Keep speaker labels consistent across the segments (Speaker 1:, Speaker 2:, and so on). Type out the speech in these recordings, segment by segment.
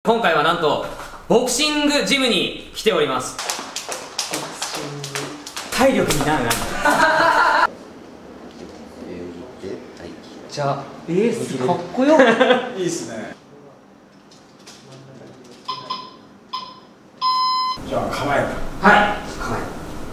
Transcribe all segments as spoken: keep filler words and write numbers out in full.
Speaker 1: 今回はなんとボクシングジムに来ております。体力になるな。じゃあえー、かっこよ。
Speaker 2: いいっすね。じゃあ構える。
Speaker 1: はい、構える。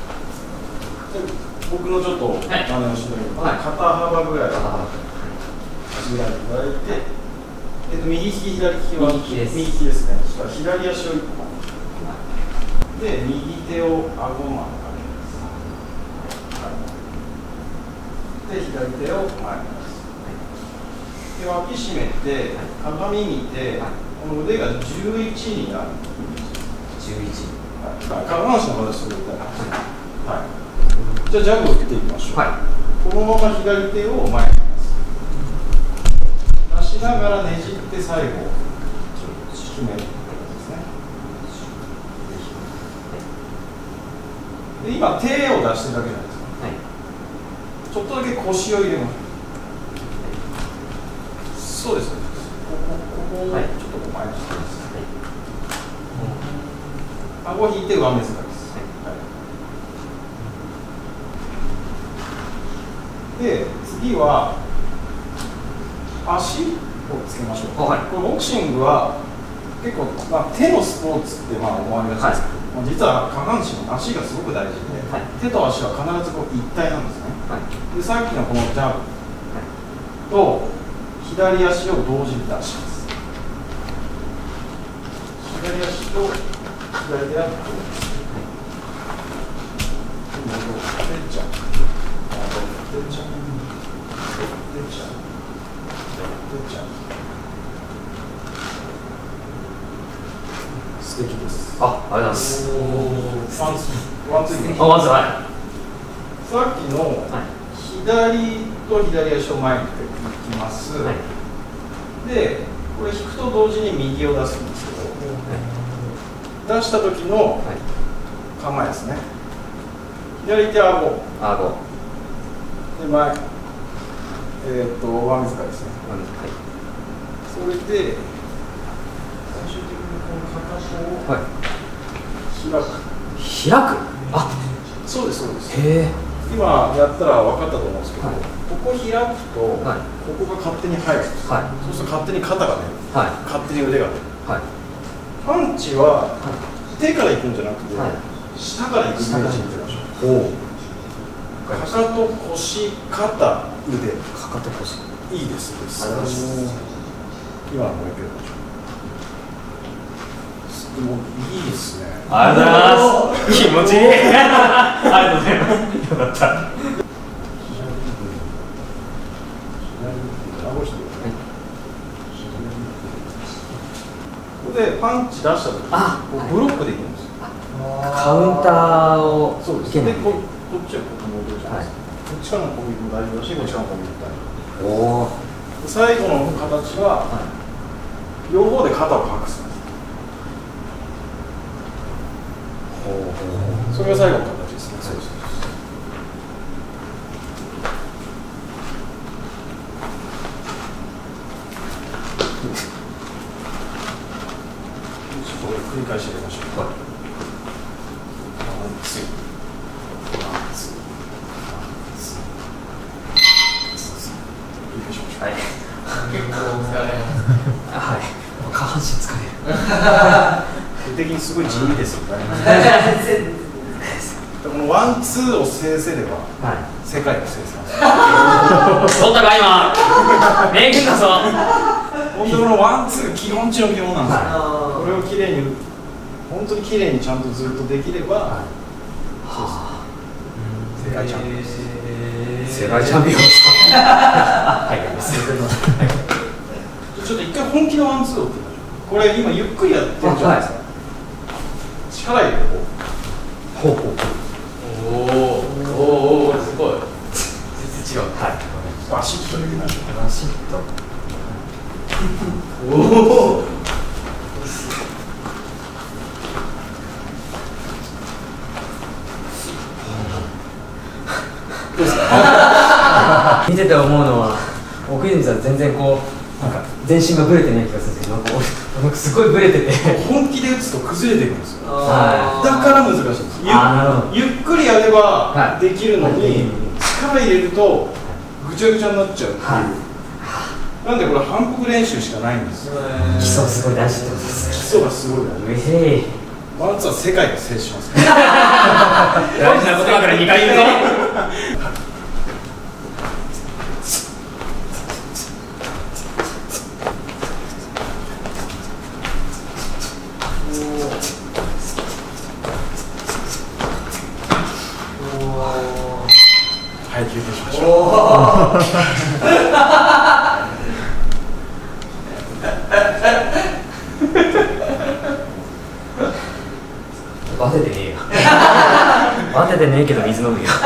Speaker 2: 僕のちょっと真似をしてみる。肩幅ぐらい足開いていただいて、えっと右利き左利きは右利きですね。そしたら左足を一本で右手を顎までかけます。で左手を前に出す。で脇締めて鏡見てこの腕がじゅういちになる。
Speaker 1: じゅういち。
Speaker 2: 下半身の形してください。はい。じゃあジャブを打っていきましょう。はい。このまま左手を前に出しながらねじって最後決めるですね。で今手を出してるだけなんですよ。はい。ちょっとだけ腰を入れます。そうです。ここここをちょっと前にしてます。はい。顎引いて上目遣いです。で次は足をつけましょう。はい、これボクシングは結構、まあ、手のスポーツってまあ思われがちですけど、はい、実は下半身の足がすごく大事で、はい、手と足は必ずこう一体なんですね。はい、でさっきのこのジャブと左足を同時に出します。左足と左手は同時です。素敵です。
Speaker 1: あ、ありがとうございます。
Speaker 2: ワンツー、ワンツー。
Speaker 1: あ、ワンツー、はい。
Speaker 2: さっきの左と左足を前にいきます。はい、で、これ引くと同時に右を出すんですけど、はい、出した時の構えですね。左手は顎。
Speaker 1: 顎。
Speaker 2: で前、えっ、ー、と上目遣いですね。
Speaker 1: 上目遣い。
Speaker 2: それで最終的にこのかかとを開く。
Speaker 1: 開く。あ、
Speaker 2: そうですそうです。
Speaker 1: へえ。
Speaker 2: 今やったら分かったと思うんですけど、はい、ここ開くと、はい、ここが勝手に入るんです。はい、そうすると勝手に肩が出る。はい、勝手に腕が出る。はい、パンチは、はい、手から行くんじゃなくて、はい、下から行くイメージにいきましょう。かかと、腰、肩、腕。
Speaker 1: かかと、腰。
Speaker 2: いいです。今のもう一回やりましょう。もういいですね。
Speaker 1: ありがとうございます。気持ちいい。ありがとうございます。よかった。
Speaker 2: ここでパンチ出したとき、ブロックできるんですよ。
Speaker 1: カウンターを。
Speaker 2: そうです。で、こっちはここに置いてるじゃないですか。こっちからの攻撃も大丈夫だし、こっちからの攻撃も大丈夫。おお。最後の形は、両方で肩を隠すんです。それが最後の形ですね。そうです。繰り返しやりましょう。ワンツー、ワンツー、ワンツー。繰り返しましょう。はい。結構疲れます。
Speaker 1: はい。下半身疲れる。
Speaker 2: 的にすごい地味ですよね。このワンツーを制せれば、はい、世界を制せます。
Speaker 1: そうだか今。名言だぞ。
Speaker 2: 本当このワンツー基本中の基本なんですよ。これをきれいに本当にきれいにちゃんとずっとできれば、はい、そうです。世界チャンピオンです。
Speaker 1: 世界チャンピオンです。はい。
Speaker 2: ちょっと一回本気のワンツーを打ってみましょう。これ今ゆっくりやってるじゃないですか。力入れてこう。ほうほう。おお、おお、すごい。全然違う。はい。バシッといきましょう。
Speaker 1: バシッと。
Speaker 2: おお。
Speaker 1: 見てて思うのは、奥泉さん全然こうなんか全身がブレてない気がするんですけど、なんかなんかすごいブレてて
Speaker 2: 本気で打つと崩れていくんですよ。だ
Speaker 1: は
Speaker 2: から難しいんです。ゆ
Speaker 1: あーなるほど
Speaker 2: ゆっくりやれば
Speaker 1: はい
Speaker 2: できるのに、力入れるとぐちゃぐちゃになっちゃうっていう、
Speaker 1: は
Speaker 2: なんでこれ反復練習しかないんですよ。
Speaker 1: い基礎すごい大事ってことで
Speaker 2: 基
Speaker 1: す
Speaker 2: 礎がすごい大事。
Speaker 1: うへい
Speaker 2: ワンツーは世界が制します。
Speaker 1: 大事なことだからにかい言うぞ
Speaker 2: はい、休憩しましょ
Speaker 1: バテてねえよバテてねえけど水飲むよ
Speaker 3: シャ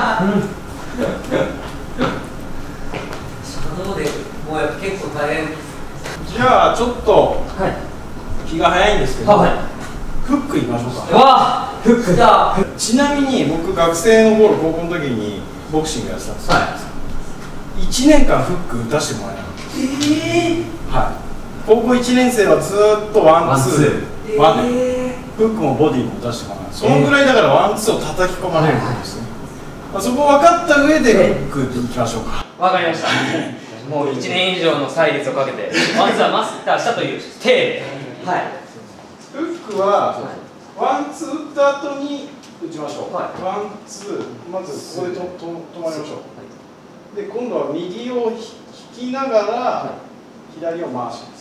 Speaker 3: ドウでもうやっぱ結構大変。
Speaker 2: う。じゃあちょっと
Speaker 1: はい
Speaker 2: 気が早いんですけど、
Speaker 1: はい
Speaker 2: フックいきましょうか。
Speaker 1: わあフックだ
Speaker 2: ちなみに僕学生の頃高校の時にボクシングやってたんですよ。いちねんかんフック打たせてもらえなかったです。はい。高校いちねん生はずーっとワンツーワンで、フックもボディも打たせてもらえない。そのぐらいだからワンツーを叩き込まれるんですね。まあそこ分かった上でフックでいきましょうか。
Speaker 1: わかりましたもういちねん以上の歳月をかけてまずはマスターしたという体ではい
Speaker 2: フックはワンツー打った後に打ちましょう。
Speaker 1: はい
Speaker 2: ワンツー、まずここでとと止まりましょう。で今度は右を引きながら左を回します。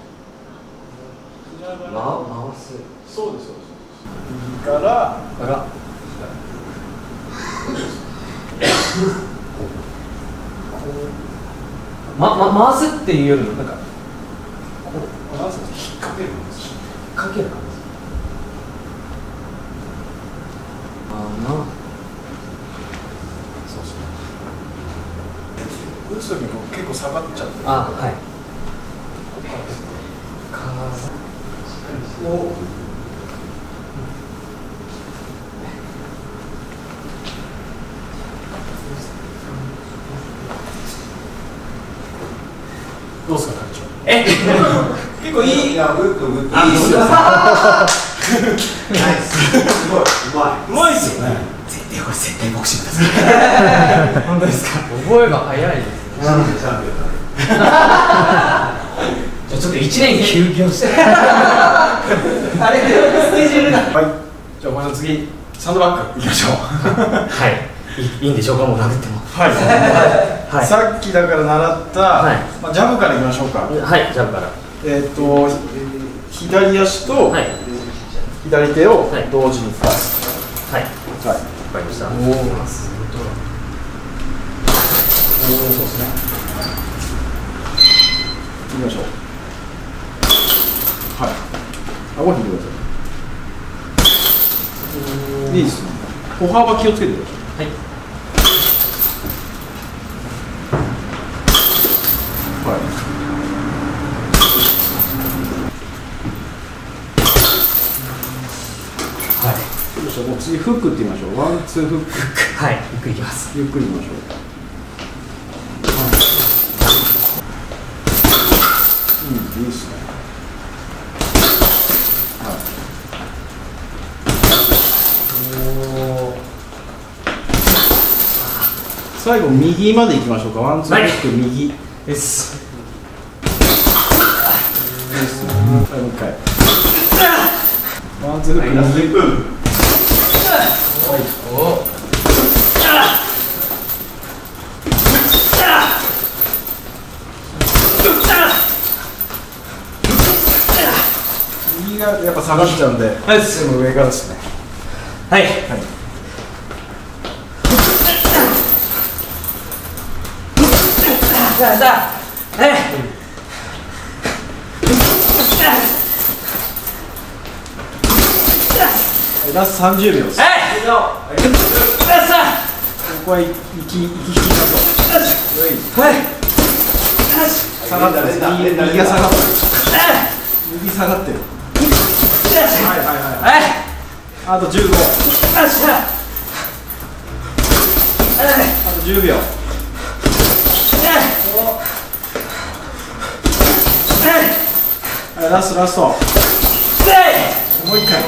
Speaker 2: 引きながら
Speaker 1: ま回す
Speaker 2: そうですそうです。右から
Speaker 1: からま、ま、回すっていうよりもなんか
Speaker 2: なんですか引っ掛けるんですよ。
Speaker 1: かける感じあーな
Speaker 2: そうそう。打つ時にこう結構下がっちゃって。
Speaker 1: あはい
Speaker 2: おどうですか会長。
Speaker 1: え
Speaker 2: 結構いい。
Speaker 4: いや、グッドグッド。
Speaker 2: いいっすよ。
Speaker 4: ナイス。すごい、うまい。
Speaker 2: うまいっすよね。
Speaker 4: 絶対これ絶対ボクシングだぜ。
Speaker 1: 本当ですか覚えが早いです
Speaker 4: チャンピオンチャンピオンだね。
Speaker 1: じゃあちょっといちねん休業して
Speaker 3: あれスケジュールが。
Speaker 2: はい。じゃあ、この次、サンドバッグいきましょう。
Speaker 1: はいいいいんでしょうかもう殴っても
Speaker 2: はい。
Speaker 1: はい
Speaker 2: さっきだから習った、
Speaker 1: はい
Speaker 2: まあ、ジャブからいきましょうか。
Speaker 1: はいジャブから
Speaker 2: えっ、と、左足と
Speaker 1: はい
Speaker 2: 左手を
Speaker 1: はい
Speaker 2: 同時に出す。
Speaker 1: はい
Speaker 2: はい。
Speaker 1: わかりました
Speaker 2: おお。おお、そうですね。いきましょう。はい。顎引いてください。いいですね。歩幅気をつけてください。
Speaker 1: はい
Speaker 2: はい。
Speaker 1: はい
Speaker 2: よっしゃ、もう次フックって言いましょう。ワンツーフック。
Speaker 1: はいゆっくりいきます
Speaker 2: ゆっくりいきましょう。うん、いいですね。はい。最後右まで行きましょうか。ワンツーフック右。
Speaker 1: です
Speaker 2: はい、もう一回。ワンツーフック右。
Speaker 1: お
Speaker 2: 右がやっぱ下がっちゃうんで、
Speaker 1: はい
Speaker 2: でも上からですね。
Speaker 1: はい
Speaker 2: はい。
Speaker 1: さあさあはい
Speaker 2: ラストさんじゅうびょうです。
Speaker 1: はいさあ
Speaker 2: ここは息息引きなと。
Speaker 1: はい
Speaker 2: 下がってる。右右が下がってる。右下がってる。はいはいはい。
Speaker 1: はい
Speaker 2: あとじゅうご。あとじゅうびょう。はい、 ラストラスト。もう一回。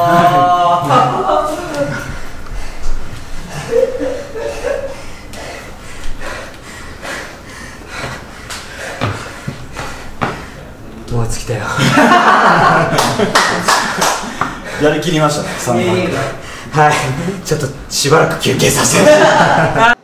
Speaker 1: もう尽きたよ。
Speaker 2: やりきりましたね。
Speaker 1: はい、ちょっとしばらく休憩させて。